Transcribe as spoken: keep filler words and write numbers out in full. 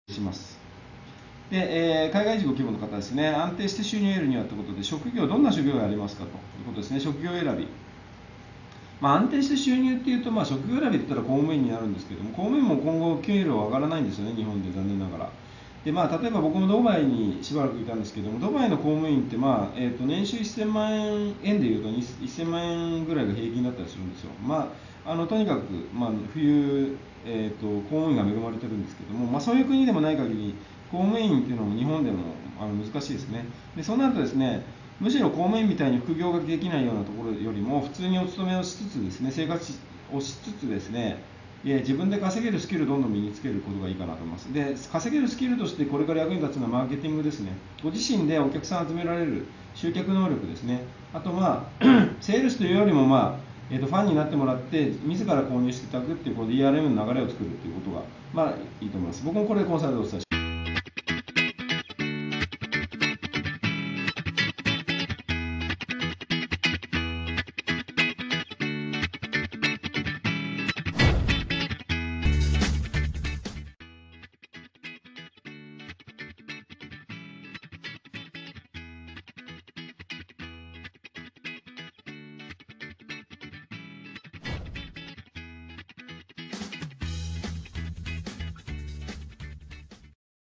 します。で、えー、海外事業規模の方ですね、安定して収入を得るにはということで、職業、どんな職業がありますかということですね、職業選び。まあ、安定して収入っていうと、まあ、職業選びって言ったら公務員になるんですけども、公務員も今後、給料上がらないんですよね、日本で残念ながら。でまあ、例えば僕もドバイにしばらくいたんですけども、ドバイの公務員って、まあえー、と年収せんまん円、円でいうとせんまん円ぐらいが平均だったりするんですよ。まあ、あのとにかく、まあ、冬、えー、と公務員が恵まれてるんですけども、まあ、そういう国でもない限り、公務員っていうのも日本でもあの難しいですね。でそうなるとですね、むしろ公務員みたいに副業ができないようなところよりも、普通にお勤めをしつつですね、生活をしつつですね、自分で稼げるスキルをどんどん身につけることがいいかなと思います。で、稼げるスキルとしてこれから役に立つのはマーケティングですね。ご自身でお客さんを集められる集客能力ですね。あと、まあ、セールスというよりも、まあえー、とファンになってもらって、自ら購入していただくというこの ディーアールエム の流れを作るということが、まあ、いいと思います。僕もこれでコンサルでお伝えします。